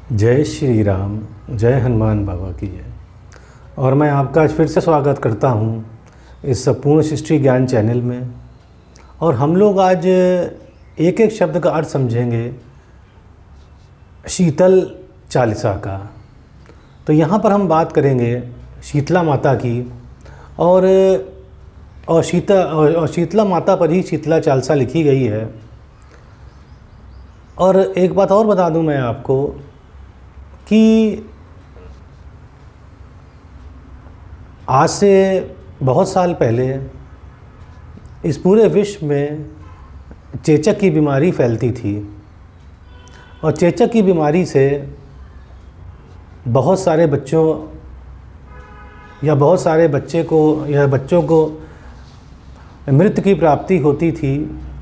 जय श्री राम, जय हनुमान बाबा की जय। और मैं आपका फिर से स्वागत करता हूँ इस पूर्ण सृष्टि ज्ञान चैनल में। और हम लोग आज एक एक शब्द का अर्थ समझेंगे शीतल चालीसा का। तो यहाँ पर हम बात करेंगे शीतला माता की और शीतला माता पर ही शीतला चालीसा लिखी गई है। और एक बात और बता दूं मैं आपको कि आज से बहुत साल पहले इस पूरे विश्व में चेचक की बीमारी फैलती थी। और चेचक की बीमारी से बहुत सारे बच्चों या बहुत सारे बच्चों को मृत्यु की प्राप्ति होती थी।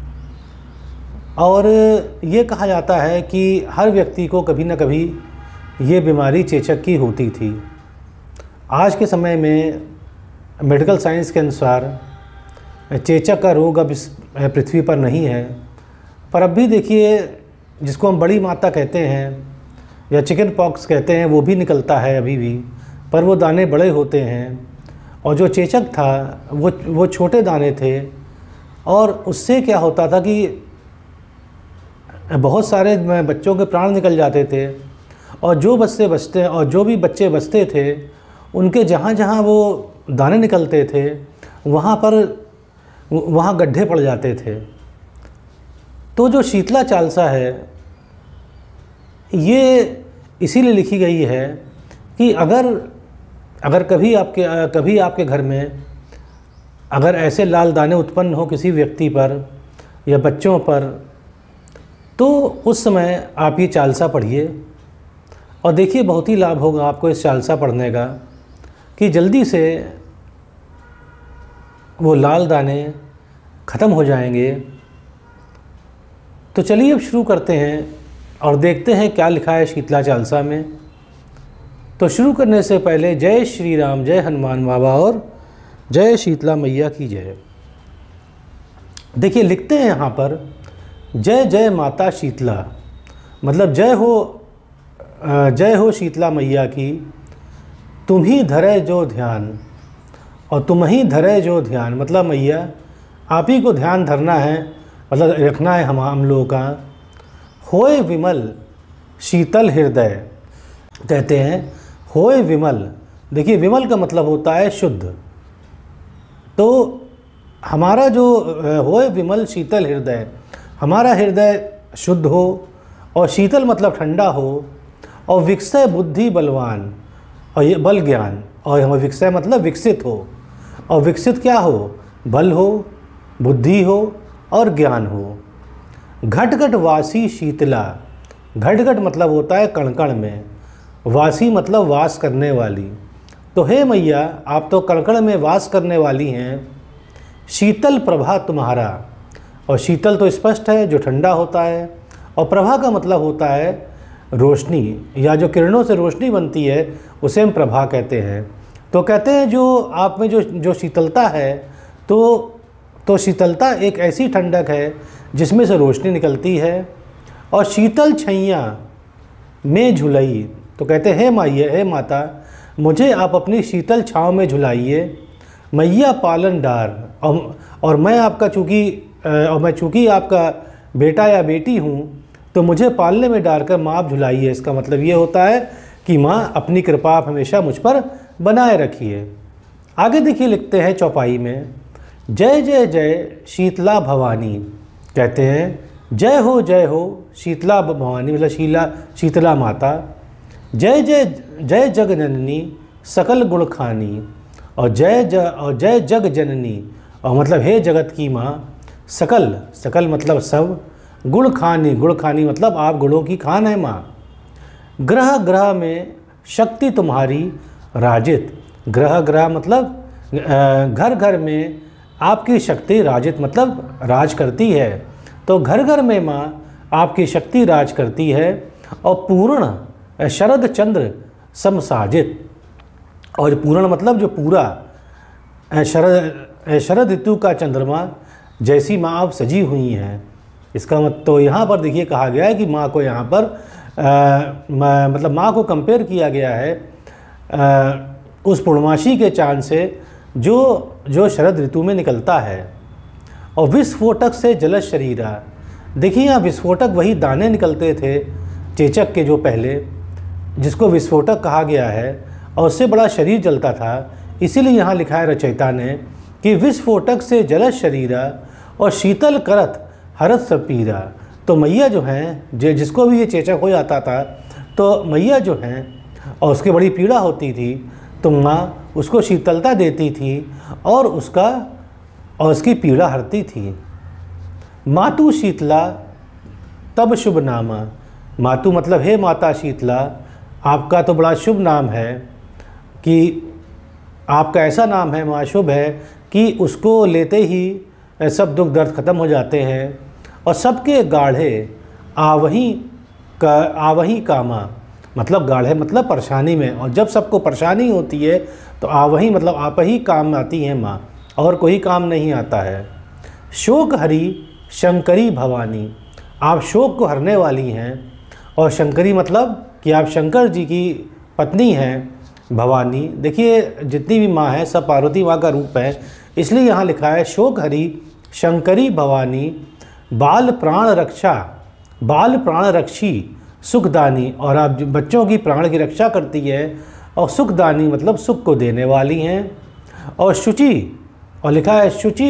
और ये कहा जाता है कि हर व्यक्ति को कभी न कभी ये बीमारी चेचक की होती थी। आज के समय में मेडिकल साइंस के अनुसार चेचक का रोग अब इस पृथ्वी पर नहीं है। पर अब भी देखिए, जिसको हम बड़ी माता कहते हैं या चिकन पॉक्स कहते हैं, वो भी निकलता है अभी भी, पर वो दाने बड़े होते हैं। और जो चेचक था वो छोटे दाने थे। और उससे क्या होता था कि बहुत सारे बच्चों के प्राण निकल जाते थे। और जो बच्चे बचते थे, उनके जहाँ जहाँ वो दाने निकलते थे वहाँ गड्ढे पड़ जाते थे। तो जो शीतला चालीसा है ये इसीलिए लिखी गई है कि अगर कभी आपके घर में अगर ऐसे लाल दाने उत्पन्न हो किसी व्यक्ति पर या बच्चों पर, तो उस समय आप ये चालीसा पढ़िए और देखिए बहुत ही लाभ होगा आपको इस चालीसा पढ़ने का कि जल्दी से वो लाल दाने ख़त्म हो जाएंगे। तो चलिए अब शुरू करते हैं और देखते हैं क्या लिखा है शीतला चालीसा में। तो शुरू करने से पहले जय श्री राम, जय हनुमान बाबा और जय शीतला मैया की जय। देखिए लिखते हैं यहाँ पर, जय जय माता शीतला, मतलब जय हो शीतला मैया की। तुम ही धरे जो ध्यान, और तुम ही धरे जो ध्यान, मतलब मैया आप ही को ध्यान धरना है, मतलब रखना है हम लोगों का। होए विमल शीतल हृदय, कहते हैं होए विमल। देखिए विमल का मतलब होता है शुद्ध। तो हमारा जो होए विमल शीतल हृदय, हमारा हृदय शुद्ध हो और शीतल मतलब ठंडा हो, और विकसय बुद्धि बलवान, और ये बल ज्ञान, और हमें विकसय मतलब विकसित हो, और विकसित क्या हो, बल हो, बुद्धि हो और ज्ञान हो। घट घट वासी शीतला, घट घट मतलब होता है कण कण में, वासी मतलब वास करने वाली। तो हे मैया आप तो कण कण में वास करने वाली हैं। शीतल प्रभा तुम्हारा, और शीतल तो स्पष्ट है जो ठंडा होता है, और प्रभा का मतलब होता है रोशनी, या जो किरणों से रोशनी बनती है उसे हम प्रभा कहते हैं। तो कहते हैं जो आप में जो शीतलता है, तो शीतलता एक ऐसी ठंडक है जिसमें से रोशनी निकलती है। और शीतल छैया में झुलई, तो कहते हैं हे माता मुझे आप अपनी शीतल छाँव में झुलाइए। मैया पालन डार, और मैं आपका चूँकि आपका बेटा या बेटी हूँ, तो मुझे पालने में डालकर माँ आप झुलाइए। इसका मतलब ये होता है कि माँ अपनी कृपा आप हमेशा मुझ पर बनाए रखिए। आगे देखिए लिखते हैं चौपाई में, जय जय जय शीतला भवानी, कहते हैं जय हो शीतला भवानी, मतलब शीतला माता। जय जय जय जग जननी सकल गुण खानी, और जय जग जननी, और मतलब हे जगत की माँ। सकल मतलब सब, गुण खानी मतलब आप गुणों की खान है माँ। ग्रह ग्रह में शक्ति तुम्हारी राजित, ग्रह मतलब घर घर में आपकी शक्ति, राजित मतलब राज करती है। तो घर घर में माँ आपकी शक्ति राज करती है। और पूर्ण शरद चंद्र समसाजित, और पूर्ण मतलब जो पूरा, शरद ऋतु का चंद्रमा जैसी माँ आप सजी हुई हैं। इसका मतलब तो यहाँ पर देखिए कहा गया है कि माँ को यहाँ पर मतलब माँ को कंपेयर किया गया है उस पूर्णमासी के चांद से जो शरद ऋतु में निकलता है। और विस्फोटक से जलज शरीरा, देखिए यहाँ विस्फोटक वही दाने निकलते थे चेचक के जो पहले, जिसको विस्फोटक कहा गया है, और उससे बड़ा शरीर जलता था। इसीलिए यहाँ लिखा है रचयिता ने कि विस्फोटक से जलज शरीरा और शीतल करत हरत सपीरा। तो मैया जो हैं, जिसको भी ये चेचक हो जाता था, तो मैया जो हैं और उसकी बड़ी पीड़ा होती थी, तो माँ उसको शीतलता देती थी और उसकी पीड़ा हरती थी। मातु शीतला तब शुभ नामा, मातु मतलब हे माता शीतला, आपका तो बड़ा शुभ नाम है कि आपका ऐसा नाम है, माँ शुभ है कि उसको लेते ही सब दुख दर्द खत्म हो जाते हैं। और सबके गाढ़े आवही कामा, मतलब गाढ़े मतलब परेशानी में, और जब सबको परेशानी होती है तो आवही मतलब आप ही काम आती हैं माँ, और कोई काम नहीं आता है। शोक हरी शंकरी भवानी, आप शोक को हरने वाली हैं, और शंकरी मतलब कि आप शंकर जी की पत्नी हैं भवानी। देखिए जितनी भी माँ हैं सब पार्वती माँ का रूप है, इसलिए यहाँ लिखा है शोक हरी शंकरी भवानी बाल प्राण रक्षी सुखदानी, और आप बच्चों की प्राण की रक्षा करती है, और सुखदानी मतलब सुख को देने वाली हैं। और शुचि, और लिखा है शुचि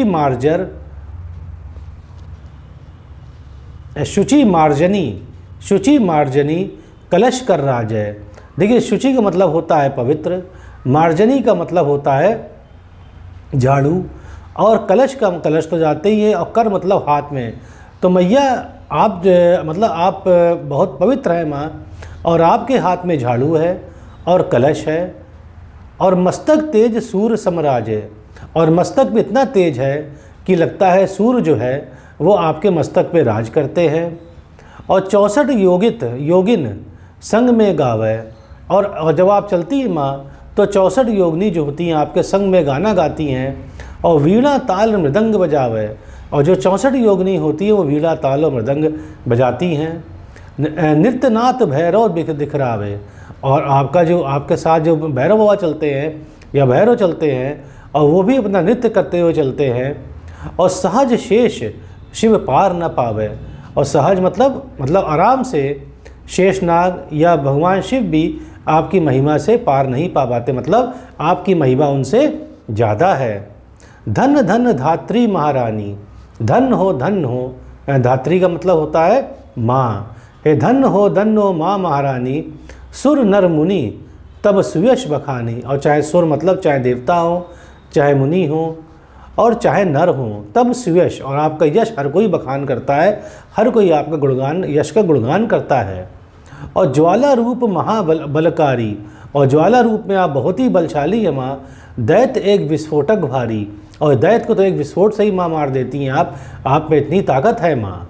मार्जनी कलश कर राजय। देखिए शुचि का मतलब होता है पवित्र, मार्जनी का मतलब होता है झाड़ू, और कलश तो जाते ही है, और कर मतलब हाथ में। तो मैया आप मतलब आप बहुत पवित्र हैं माँ, और आपके हाथ में झाड़ू है और कलश है, और मस्तक तेज सूर्य समराज है, और मस्तक भी इतना तेज है कि लगता है सूर्य जो है वो आपके मस्तक पे राज करते हैं। और 64 योगिन संग में गावे, और जब आप चलती हैं माँ तो 64 योगिनी जो होती हैं आपके संग में गाना गाती हैं, और वीणा ताल मृदंग बजावे, और जो 64 योगिनी होती है वो वीणा ताल और मृदंग बजाती हैं। नृत्यनाथ भैरव दिखरावे, और आपके साथ जो भैरव बाबा चलते हैं या भैरव चलते हैं, और वो भी अपना नृत्य करते हुए चलते हैं। और सहज शेष शिव पार न पावे, और सहज मतलब आराम से शेषनाग या भगवान शिव भी आपकी महिमा से पार नहीं पा पाते, मतलब आपकी महिमा उनसे ज़्यादा है। धन धन धात्री महारानी, धन हो धात्री का मतलब होता है माँ। हे धन हो माँ महारानी, सुर नर मुनि तब सुयश बखानी, और चाहे सुर मतलब चाहे देवता हो, चाहे मुनि हो, और चाहे नर हो, तब सुयश, और आपका यश हर कोई बखान करता है, हर कोई आपका गुणगान, यश का गुणगान करता है। और ज्वाला रूप महाबलकारी, और ज्वाला रूप में आप बहुत ही बलशाली है माँ। दैत्य एक विस्फोटक भारी, और दैत्य को तो एक विस्फोट से ही माँ मार देती हैं आप में इतनी ताकत है माँ।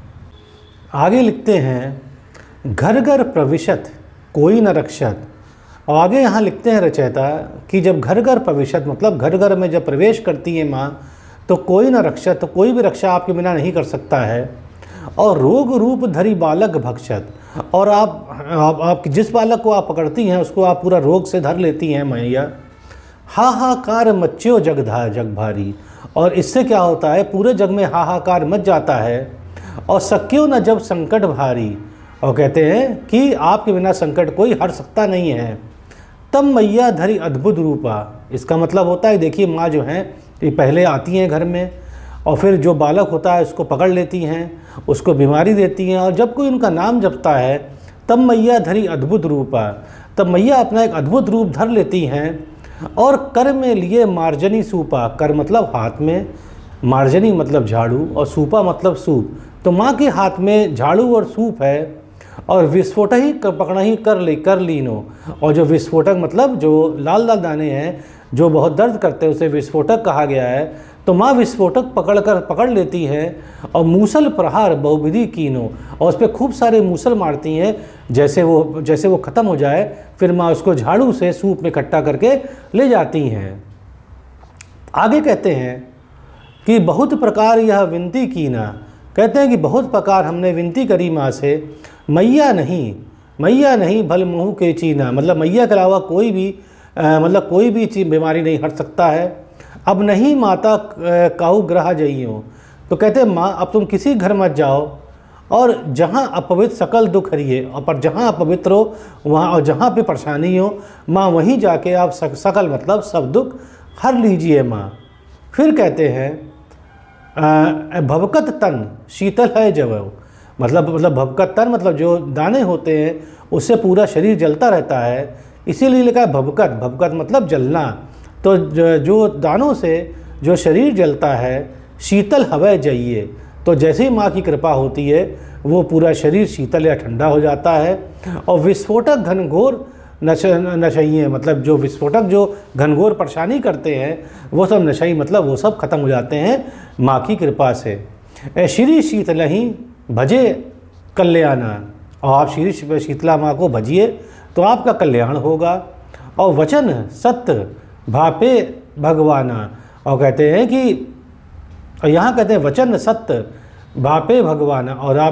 आगे लिखते हैं घर घर प्रविशत कोई न रक्षत, और आगे यहाँ लिखते हैं रचयिता कि जब घर घर प्रविशत मतलब घर घर में जब प्रवेश करती है माँ तो कोई न रक्षत, तो कोई भी रक्षा आपके बिना नहीं कर सकता है। और रोग रूप धरी बालक भक्षत, और आप जिस बालक को आप पकड़ती हैं उसको आप पूरा रोग से धर लेती हैं मैया। हाहाकार मच्यो जग भारी, और इससे क्या होता है पूरे जग में हाहाकार मच जाता है। और सक्यो न जब संकट भारी, और कहते हैं कि आपके बिना संकट कोई हर सकता नहीं है। तब मैया धरी अद्भुत रूपा, इसका मतलब होता है देखिए माँ जो हैं ये पहले आती हैं घर में, और फिर जो बालक होता है उसको पकड़ लेती हैं, उसको बीमारी देती हैं, और जब कोई उनका नाम जपता है तब मैया धरी अद्भुत रूपा, तब मैया अपना एक अद्भुत रूप धर लेती हैं। और कर में लिए मार्जनी सूपा, कर मतलब हाथ में, मार्जनी मतलब झाड़ू, और सूपा मतलब सूप, तो माँ के हाथ में झाड़ू और सूप है। और विस्फोट ही पकड़ा ही कर लीनो, और जो विस्फोटक मतलब जो लाल लाल दाने हैं जो बहुत दर्द करते हैं उसे विस्फोटक कहा गया है। तो माँ विस्फोटक पकड़ लेती है, और मूसल प्रहार बहुविधि कीनो, और उस पर खूब सारे मूसल मारती हैं, जैसे वो ख़त्म हो जाए फिर माँ उसको झाड़ू से सूप में इकट्ठा करके ले जाती हैं। आगे कहते हैं कि बहुत प्रकार यह विनती कीना, कहते हैं कि बहुत प्रकार हमने विनती करी माँ से, मैया नहीं मैया नहीं भल मुँह के चीना, मतलब मैया के अलावा कोई भी मतलब कोई भी चीज बीमारी नहीं हट सकता है। अब नहीं माता काहू ग्रह जइयो, तो कहते हैं माँ अब तुम किसी घर मत जाओ और जहाँ अपवित्र सकल दुख हरिए, और पर जहाँ अपवित्र हो वहाँ और जहाँ पे परेशानी हो माँ वहीं जाके आप सकल मतलब सब दुख हर लीजिए माँ। फिर कहते हैं भवकत तन शीतल है जब, मतलब भवकत तन मतलब जो दाने होते हैं उससे पूरा शरीर जलता रहता है, इसीलिए लिखा है भवकत। भवकत मतलब जलना, तो जो दानों से जो शरीर जलता है शीतल हवा जाइए, तो जैसे ही माँ की कृपा होती है वो पूरा शरीर शीतल या ठंडा हो जाता है। और विस्फोटक घनघोर नशइए, मतलब जो विस्फोटक जो घनघोर परेशानी करते हैं वो सब नशई मतलब वो सब खत्म हो जाते हैं माँ की कृपा से। श्री शीतलहि भजे कल्याणा, और आप श्री शीतला माँ को भजिए तो आपका कल्याण होगा। और वचन सत्य भापे भगवाना, और कहते हैं कि और यहाँ कहते हैं वचन सत्य भापे भगवाना,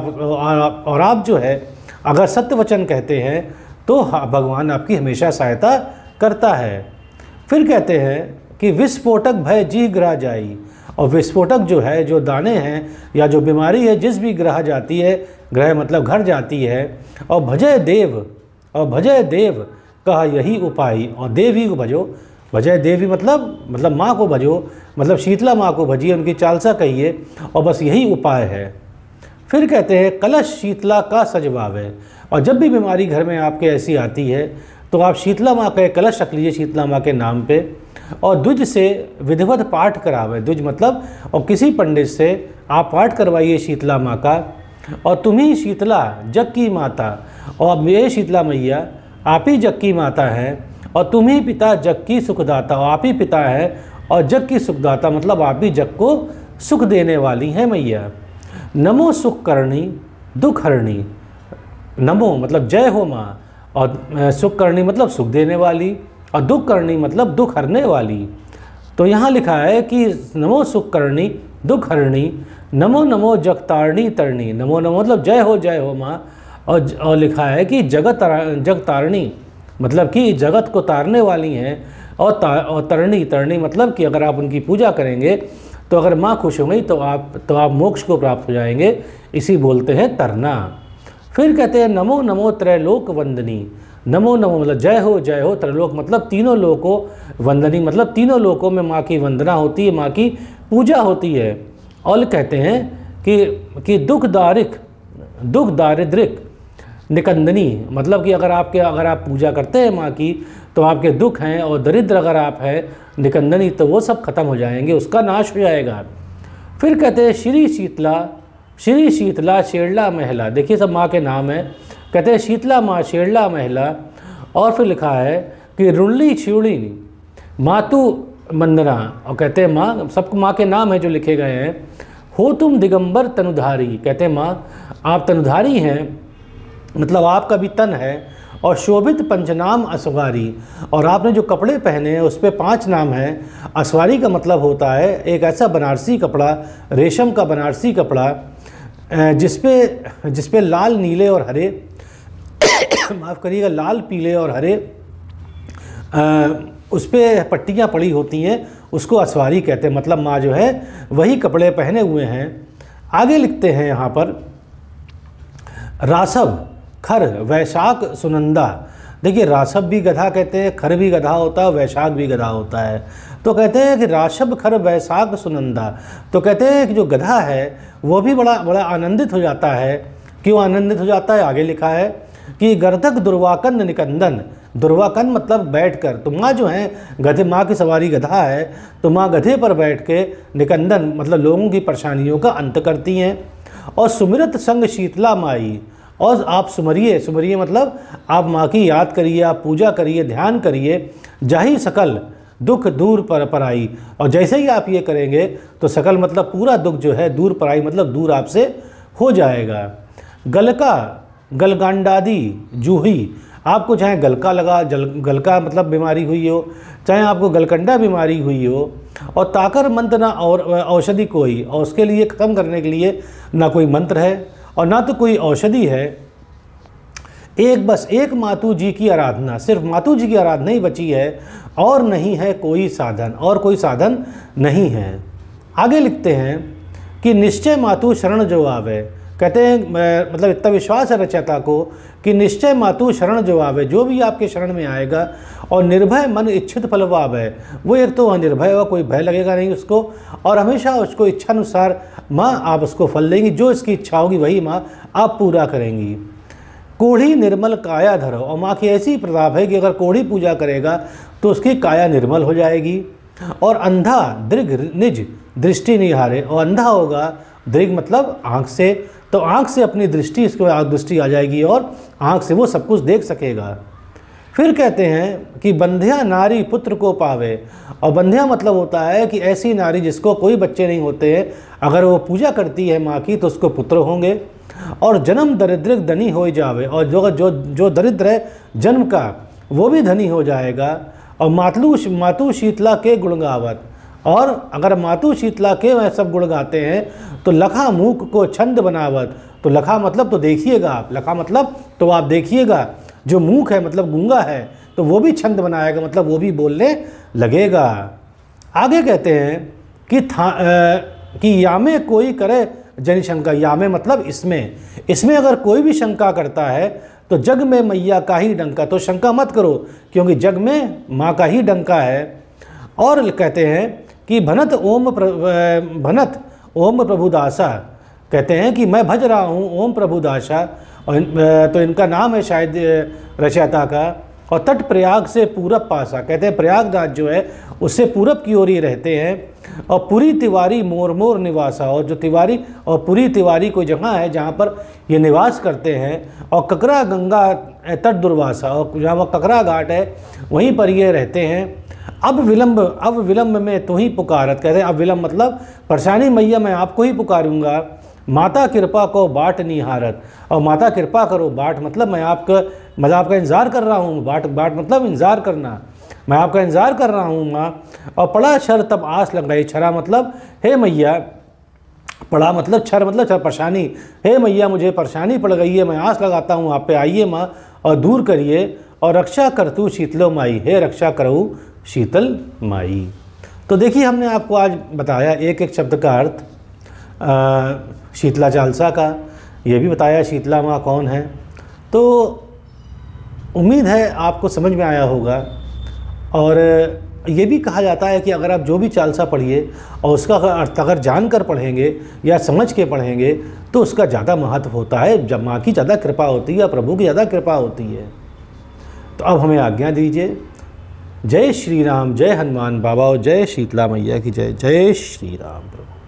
और आप जो है अगर सत्य वचन कहते हैं तो भगवान आपकी हमेशा सहायता करता है। फिर कहते हैं कि विस्फोटक भय जी ग्रह जाई, और विस्फोटक जो है जो दाने हैं या जो बीमारी है जिस भी ग्रह जाती है, ग्रह मतलब घर जाती है, और भजय देव, और भजय देव कहा यही उपाय, और देव ही को भजो। भजय देवी मतलब माँ को भजो, मतलब शीतला माँ को भजिए, उनकी चालसा कहिए, और बस यही उपाय है। फिर कहते हैं कलश शीतला का सजवावे, और जब भी बीमारी घर में आपके ऐसी आती है तो आप शीतला माँ का कलश रख लीजिए शीतला माँ के नाम पे, और द्विज से विधिवत पाठ करावे। द्विज मतलब और किसी पंडित से आप पाठ करवाइए शीतला माँ का। और तुम ही शीतला जग की माता, और ये शीतला मैया आप ही जग की माता हैं, और तुम ही पिता जग की सुखदाता, और आप ही पिता है और जग की सुखदाता मतलब आप ही जग को सुख देने वाली हैं मैया। नमो सुख करणी दुख हरणी, नमो मतलब जय हो माँ, और सुख करणी मतलब सुख देने वाली, और दुख करणी मतलब दुख हरने वाली। तो यहाँ लिखा है कि नमो सुख करणी दुख हरणी, नमो नमो जगतारणी तरणी, नमो नमो मतलब जय हो माँ, और लिखा है कि जग तारणी मतलब कि जगत को तारने वाली हैं, और तरणी मतलब कि अगर आप उनकी पूजा करेंगे तो अगर माँ खुश हो गई तो आप मोक्ष को प्राप्त हो जाएंगे, इसी बोलते हैं तरना। फिर कहते हैं नमो नमो त्रैलोक वंदनी, नमो नमो मतलब जय हो, त्रैलोक मतलब तीनों लोकों, वंदनी मतलब तीनों लोकों में माँ की वंदना होती है, माँ की पूजा होती है। और कहते हैं कि दुख दारिद्रिक निकंदनी, मतलब कि अगर आप पूजा करते हैं माँ की तो आपके दुख हैं, और दरिद्र अगर आप हैं निकंदनी तो वो सब खत्म हो जाएंगे, उसका नाश हो जाएगा। फिर कहते हैं श्री शीतला शेरला महिला, देखिए सब माँ के नाम है। कहते हैं शीतला माँ शेरला महिला, और फिर लिखा है कि रुणली छिड़ी मातु मंदना, और कहते हैं माँ, सबको माँ के नाम है जो लिखे गए हैं। हो तुम दिगंबर तनुधारी, कहते हैं माँ आप तनुधारी हैं, मतलब आपका भी तन है, और शोभित पंचनाम असवारी, और आपने जो कपड़े पहने हैं उस पर 5 नाम हैं। असवारी का मतलब होता है एक ऐसा बनारसी कपड़ा, रेशम का बनारसी कपड़ा जिसपे लाल नीले और हरे माफ़ करिएगा लाल पीले और हरे उस पर पट्टियाँ पड़ी होती हैं, उसको असवारी कहते हैं, मतलब माँ जो है वही कपड़े पहने हुए हैं। आगे लिखते हैं यहाँ पर रासव खर वैशाख सुनंदा, देखिए रासव भी गधा कहते हैं, खर भी गधा होता है, वैशाख भी गधा होता है। तो कहते हैं कि राशभ खर वैशाख सुनंदा, तो कहते हैं कि जो गधा है वो भी बड़ा आनंदित हो जाता है। क्यों आनंदित हो जाता है? आगे लिखा है कि गर्दक दुर्वाकंद निकंदन, दुर्वाकंद मतलब बैठकर, तो माँ जो है गधे, माँ की सवारी गधा है तो माँ गधे पर बैठ के निकंदन मतलब लोगों की परेशानियों का अंत करती हैं। और सुमिरत संग शीतला माई, और आप सुमरिए मतलब आप माँ की याद करिए, आप पूजा करिए, ध्यान करिए, जाही सकल दुख दूर पर आई, और जैसे ही आप ये करेंगे तो सकल मतलब पूरा दुख जो है दूर पर आई मतलब दूर आपसे हो जाएगा। गलका गलगांडादी जूही, आपको चाहे गलका गलका मतलब बीमारी हुई हो, चाहे आपको गलकंडा बीमारी हुई हो, और ताकर मंत्र ना और औषधि कोई, और उसके लिए ख़त्म करने के लिए ना कोई मंत्र है और ना तो कोई औषधि है। एक बस एक मातु जी की आराधना, सिर्फ मातु जी की आराधना ही बची है, और नहीं है कोई साधन, और कोई साधन नहीं है। आगे लिखते हैं कि निश्चय मातु शरण जो आवे, कहते हैं मतलब इतना विश्वास है रचयिता को कि निश्चय मातु शरण जो आवे, जो भी आपके शरण में आएगा, और निर्भय मन इच्छित फल पावे, वो एक तो निर्भय होगा, कोई भय लगेगा नहीं उसको, और हमेशा उसको इच्छानुसार माँ आप उसको फल देंगी, जो इसकी इच्छा होगी वही माँ आप पूरा करेंगी। कोढ़ी निर्मल काया धरो, और माँ की ऐसी प्रताप है कि अगर कोढ़ी पूजा करेगा तो उसकी काया निर्मल हो जाएगी। और अंधा दृग निज दृष्टि निहारे, और अंधा होगा, दृग मतलब आँख से, तो आँख से अपनी दृष्टि, इसके बाद दृष्टि आ जाएगी और आँख से वो सब कुछ देख सकेगा। फिर कहते हैं कि बंध्या नारी पुत्र को पावे, और बंध्या मतलब होता है कि ऐसी नारी जिसको कोई बच्चे नहीं होते हैं, अगर वो पूजा करती है माँ की तो उसको पुत्र होंगे। और जन्म दरिद्र धनी हो जावे, और जो दरिद्र है जन्म का वो भी धनी हो जाएगा। और मातु शीतला के गुण गावत, और अगर मातु शीतला के वह सब गुण गाते हैं तो लखा मूक को छंद बनावत, तो लखा मतलब तो देखिएगा आप, लखा मतलब तो आप देखिएगा, जो मूक है मतलब गूंगा है तो वो भी छंद बनाएगा, मतलब वो भी बोलने लगेगा। आगे कहते हैं कि यामे कोई करे जन शंका, यामे मतलब इसमें अगर कोई भी शंका करता है तो जग में मैया का ही डंका, तो शंका मत करो क्योंकि जग में माँ का ही डंका है। और कहते हैं कि भनत ओम प्रभुदासा, कहते हैं कि मैं भज रहा हूँ ओम प्रभुदासा, और तो इनका नाम है शायद रचयिता का। और तट प्रयाग से पूरब पासा, कहते हैं प्रयागराज जो है उससे पूरब की ओर ही रहते हैं। और पुरी तिवारी मोर निवासा, और जो तिवारी और पुरी तिवारी कोई जगह है जहाँ पर ये निवास करते हैं। और ककरा गंगा तट दुर्वासा, और जहाँ वह ककरा घाट है वहीं पर ये रहते हैं। अब विलम्ब में तू ही पुकारत, कहते हैं अब विलम्ब मतलब परेशानी मैया मैं आपको ही पुकारूंगा। माता कृपा को बाट निहारत, और माता कृपा करो, बाट मतलब मैं आपका इंतज़ार कर रहा हूँ, बाट मतलब इंतज़ार करना, मैं आपका इंतज़ार कर रहा हूँ माँ। और पड़ा छर तब आस लग गई, छरा मतलब हे मैया, पड़ा मतलब छर मतलब छर परेशानी, हे मैया मुझे परेशानी पड़ गई है, मैं आस लगाता हूँ आप पे, आइए माँ और दूर करिए। और रक्षा कर तू शीतलो माई, हे रक्षा करऊ शीतल माई। तो देखिए हमने आपको आज बताया एक एक शब्द का अर्थ, शीतला चालसा का, ये भी बताया शीतला माँ कौन है। तो उम्मीद है आपको समझ में आया होगा। और ये भी कहा जाता है कि अगर आप जो भी चालसा पढ़िए और उसका अर्थ अगर जानकर पढ़ेंगे या समझ के पढ़ेंगे तो उसका ज़्यादा महत्व होता है, जब माँ की ज़्यादा कृपा होती है, प्रभु की ज़्यादा कृपा होती है। तो अब हमें आज्ञा दीजिए। जय श्री राम, जय हनुमान बाबा, और जय शीतला मैया की जय। जय श्री राम प्रभु।